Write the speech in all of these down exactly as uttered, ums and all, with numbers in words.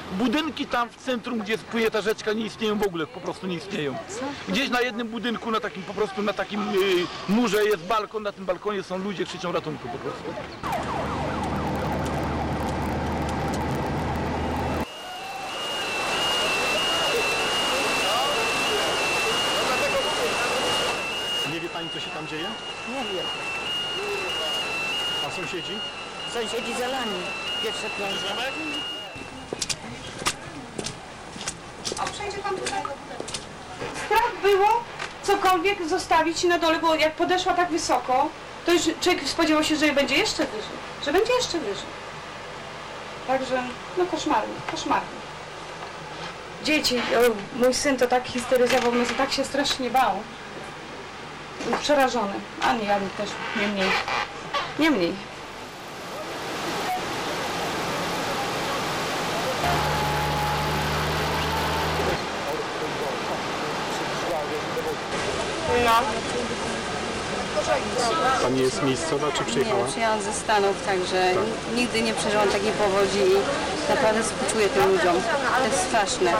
Budynki tam w centrum, gdzie płynie ta rzeczka, nie istnieją w ogóle, po prostu nie istnieją. Gdzieś na jednym budynku, na takim po prostu na takim y, murze jest balkon, na tym balkonie są ludzie, krzyczą ratunku po prostu. Nie wie pani, co się tam dzieje? Nie wiem. A sąsiedzi? Sąsiedzi zalani. Pierwsze piętro. A przejdzie pan tutaj? Strach było cokolwiek zostawić na dole, bo jak podeszła tak wysoko, to już człowiek spodziewał się, że będzie jeszcze wyżej. Że będzie jeszcze wyżej. Także, no koszmarnie, koszmarnie. Dzieci, o, mój syn to tak histeryzował, no to tak się strasznie bał. Był przerażony. A nie, ja też, nie mniej. Nie mniej. No. Pani jest miejscowa czy przyjechała? Nie, przyjechałam ze Stanów, także tak. Nigdy nie przeżyłam takiej powodzi i naprawdę współczuję tym ludziom. To jest straszne.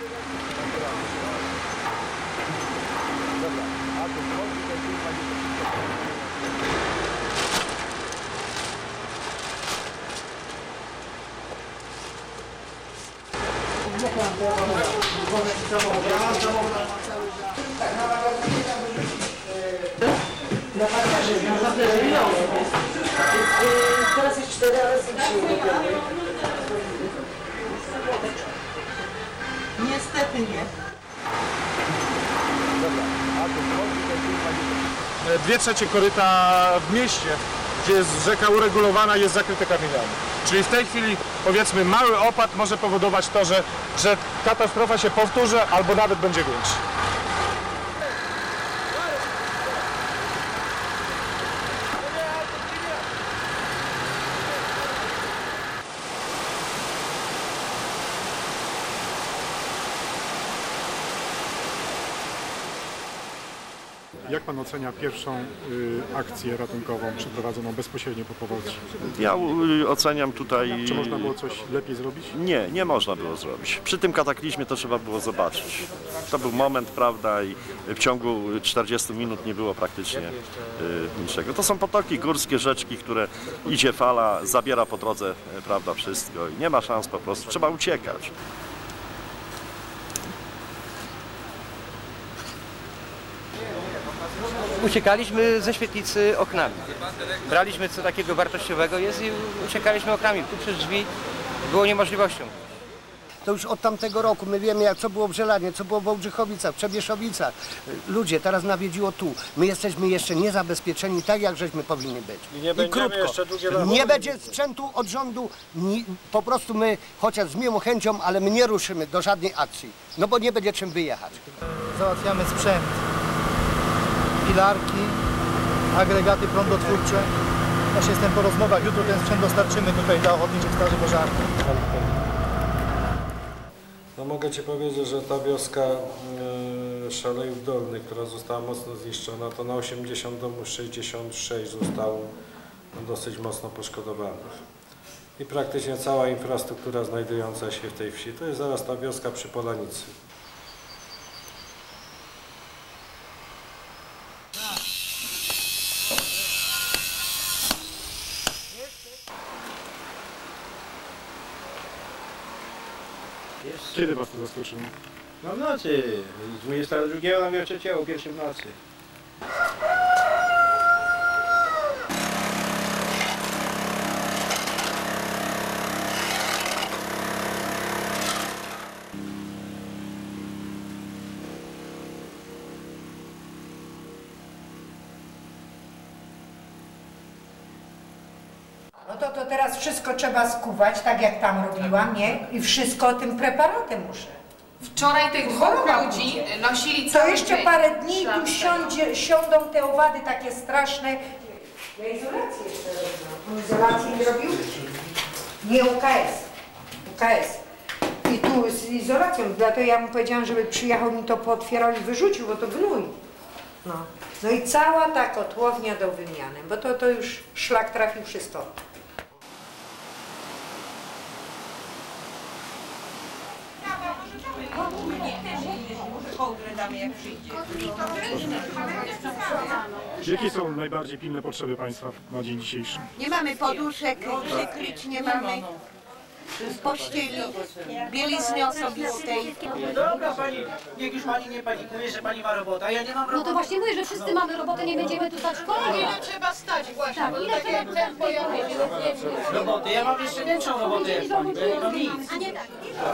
Teraz jest cztery, ale są trzy. Niestety nie. Dwie trzecie koryta w mieście, gdzie jest rzeka uregulowana, jest zakryte kamieniami. Czyli w tej chwili, powiedzmy, mały opad może powodować to, że, że katastrofa się powtórzy albo nawet będzie większa. Jak pan ocenia pierwszą y, akcję ratunkową przeprowadzoną bezpośrednio po powodzi? Ja y, oceniam tutaj... Czy można było coś lepiej zrobić? Nie, nie można było zrobić. Przy tym kataklizmie to trzeba było zobaczyć. To był moment, prawda, i w ciągu czterdziestu minut nie było praktycznie y, niczego. To są potoki górskie, rzeczki, które idzie fala, zabiera po drodze, prawda, wszystko i nie ma szans po prostu. Trzeba uciekać. Uciekaliśmy ze świetlicy oknami. Braliśmy co takiego wartościowego jest i uciekaliśmy oknami. Tu przez drzwi było niemożliwością. To już od tamtego roku my wiemy, jak co było w Żelanie, co było w Wałbrzych-Chowicach, w Trzebieszowicach. Ludzie, teraz nawiedziło tu. My jesteśmy jeszcze niezabezpieczeni tak, jak żeśmy powinni być. I nie będziemy krótko. jeszcze długie lata. Nie będzie sprzętu od rządu. Nie, po prostu my, chociaż z miłą chęcią, ale my nie ruszymy do żadnej akcji. No bo nie będzie czym wyjechać. Załatwiamy sprzęt. Pilarki, agregaty prądotwórcze. Właśnie jestem po rozmowach. Jutro ten sprzęt dostarczymy tutaj do Ochotniczych Straży Pożarnych. No mogę Ci powiedzieć, że ta wioska yy, Szalejów Dolnych, która została mocno zniszczona, to na osiemdziesiąt domów sześćdziesiąt sześć zostało dosyć mocno poszkodowanych. I praktycznie cała infrastruktura znajdująca się w tej wsi, to jest zaraz ta wioska przy Polanicy. Kiedy was to zaskoczyło? No w nocy, z dwudziestego drugiego na dwudziestego trzeciego, o pierwszej w nocy. No to, to teraz wszystko trzeba skuwać, tak jak tam robiłam, nie? I wszystko tym preparatem muszę. Wczoraj tych dwóch ludzi nosili cały To jeszcze dzień. parę dni i tu siądzie, siądą te owady takie straszne. Ja izolację jeszcze robiłam. On izolację nie robił? Nie, U K S. U K S. I tu z izolacją, dlatego ja mu powiedziałam, żeby przyjechał, mi to pootwierał i wyrzucił, bo to gnój. No. No i cała ta kotłownia do wymiany, bo to, to już szlak trafił wszystko. Jakie są najbardziej pilne potrzeby Państwa na dzień dzisiejszy? Nie mamy poduszek, przykryć nie mamy, pościeli, bielizny osobistej. Dobra pani, niech już pani nie panikuje, że pani ma robotę, a ja nie mam roboty. No to właśnie mówię, że wszyscy mamy robotę, nie będziemy tu stać kolejnie. Ile trzeba stać właśnie? Tak, ile trzeba ten pojechać? Roboty, ja mam jeszcze większą robotę jak pani, bo ja nie mam nic. A nie tak.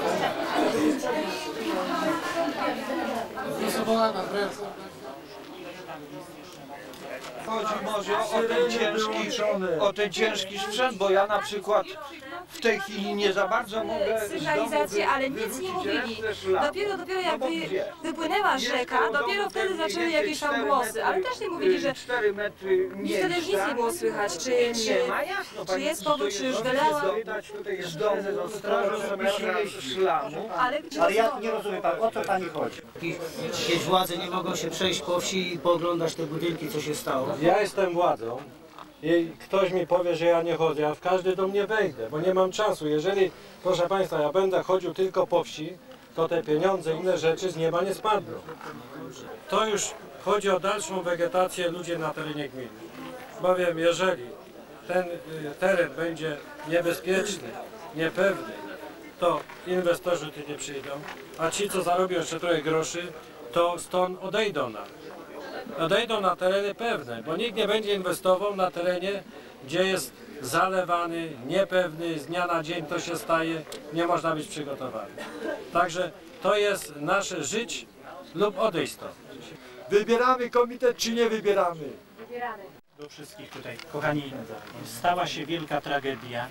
Chodzi może o ten ciężki, o ten ciężki sprzęt, bo ja na przykład w tej chwili nie za bardzo mogę z domu Sygnalizację, ale nic wyrzucić nie mówili. ręce szlaku. Dopiero, dopiero jak No bo wy, gdzie? wypłynęła rzeka, dopiero wtedy zaczęły jakieś tam głosy, ale też nie mówili, że cztery metry nic wtedy nic nie było słychać, czy, czy, Nie ma, jasno, czy pani jest powód, czy już stoi, wylała. Widać tutaj z domu, z strażą ileś szlamu. Ale gdzie Ale ja nie rozumiem pan, o co pani chodzi? Jakieś władze nie mogą się przejść po wsi i pooglądać te budynki, co się stało. Ja jestem władzą i ktoś mi powie, że ja nie chodzę, ja w każdy dom nie wejdę, bo nie mam czasu. Jeżeli, proszę Państwa, ja będę chodził tylko po wsi, to te pieniądze, inne rzeczy z nieba nie spadną. To już chodzi o dalszą wegetację ludzi na terenie gminy. Bowiem jeżeli ten y, teren będzie niebezpieczny, niepewny, to inwestorzy tu nie przyjdą, a ci, co zarobią jeszcze trochę groszy, to stąd odejdą nam. Odejdą na tereny pewne, bo nikt nie będzie inwestował na terenie, gdzie jest zalewany, niepewny, z dnia na dzień to się staje, nie można być przygotowany. Także to jest nasze żyć lub odejść stąd. Wybieramy komitet, czy nie wybieramy? Wybieramy. Do wszystkich tutaj, kochani, stała się wielka tragedia,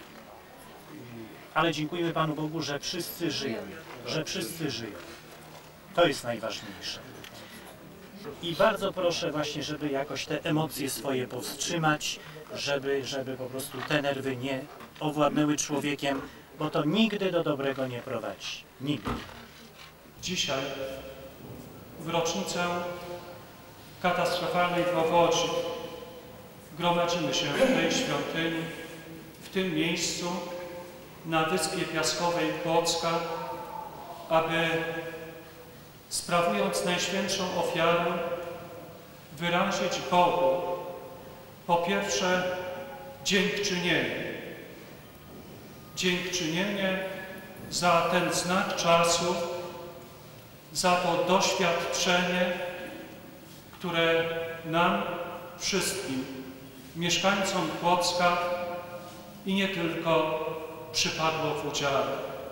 ale dziękujemy Panu Bogu, że wszyscy żyją, że wszyscy żyją. To jest najważniejsze. I bardzo proszę właśnie, żeby jakoś te emocje swoje powstrzymać, żeby, żeby po prostu te nerwy nie owładnęły człowiekiem, bo to nigdy do dobrego nie prowadzi. Nigdy. Dzisiaj, w rocznicę katastrofalnej powodzi, gromadzimy się w tej świątyni, w tym miejscu, na Wyspie Piaskowej Płocka, aby sprawując najświętszą ofiarę, wyrazić Bogu po pierwsze dziękczynienie. Dziękczynienie za ten znak czasu, za to doświadczenie, które nam wszystkim, mieszkańcom Płocka i nie tylko, przypadło w udziale.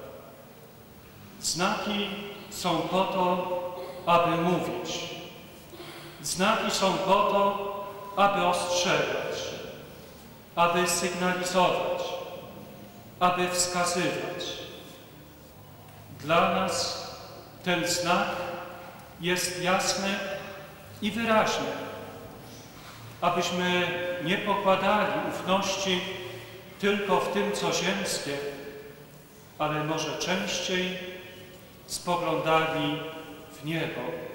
Znaki są po to, aby mówić. Znaki są po to, aby ostrzegać, aby sygnalizować, aby wskazywać. Dla nas ten znak jest jasny i wyraźny, abyśmy nie pokładali ufności tylko w tym, co ziemskie, ale może częściej spoglądali w niebo.